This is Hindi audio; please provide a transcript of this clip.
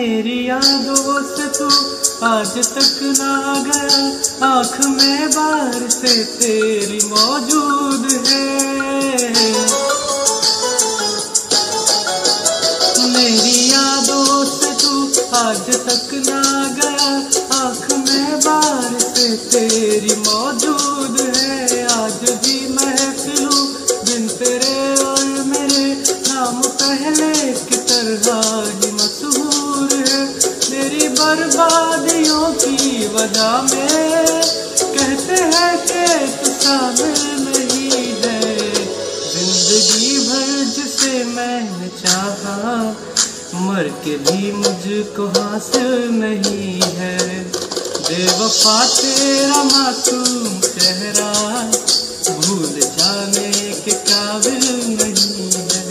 मेरी यादों से तू आज तक ना गया, आँख में बार से तेरी मौजूद है। मेरी यादों से तू आज तक ना गया, आँख में बार से तेरी मौजूद है। आज भी महफिलूं बिन तेरे और मेरे नाम पहले की तरह ही मशहूर है। मेरी बर्बादियों की वजह में कहते हैं कि तू शामिल नहीं है। जिंदगी भर जिसे मैंने चाहा, मर के भी मुझको हासिल नहीं है। बेवफा तेरा मासूम चेहरा भूल जाने के काबिल नहीं है।